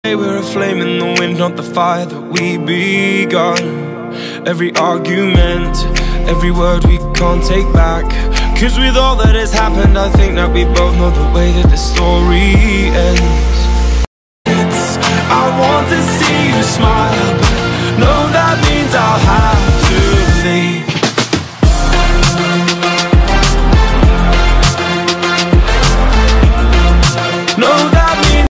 We're a flame in the wind, not the fire that we begun. Every argument, every word we can't take back. Cause with all that has happened, I think that we both know the way that the story ends.